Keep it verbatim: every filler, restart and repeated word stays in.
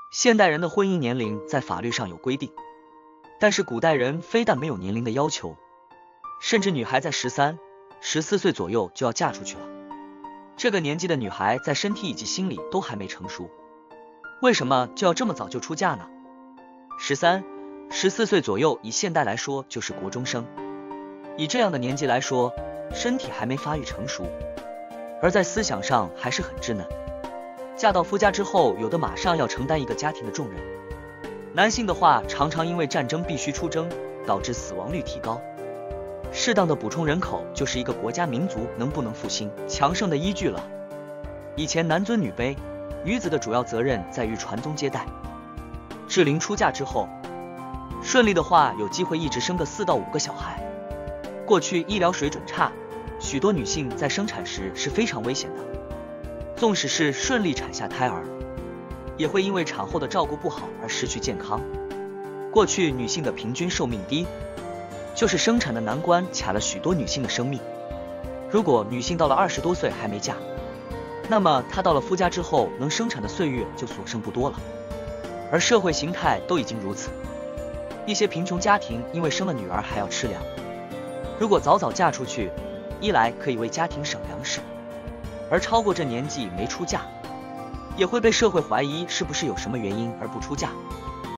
现代人的婚姻年龄在法律上有规定，但是古代人非但没有年龄的要求，甚至女孩在十三、十四岁左右就要嫁出去了。这个年纪的女孩在身体以及心理都还没成熟，为什么就要这么早就出嫁呢？十三、十四岁左右，以现代来说就是国中生，以这样的年纪来说，身体还没发育成熟，而在思想上还是很稚嫩。嫁到夫家之后，有的马上要承担一个家庭的重任。男性的话，常常因为战争必须出征，导致死亡率提高。适当的补充人口，就是一个国家民族能不能复兴强盛的依据了。以前男尊女卑，女子的主要责任在于传宗接代。适龄出嫁之后，顺利的话，有机会一直生个四到五个小孩。过去医疗水准差，许多女性在生产时是非常危险的。纵使是顺利产下胎儿，也会因为产后的照顾不好而失去健康。过去女性的平均寿命低，就是生产的难关卡了许多女性的生命。如果女性到了二十多岁还没嫁，那么她到了夫家之后，能生产的岁月就所剩不多了。而社会形态都已经如此，一些贫穷家庭因为生了女儿还要吃粮，如果早早嫁出去，一来可以为家庭省粮食，而超过这年纪没出嫁，也会被社会怀疑是不是有什么原因而不出嫁。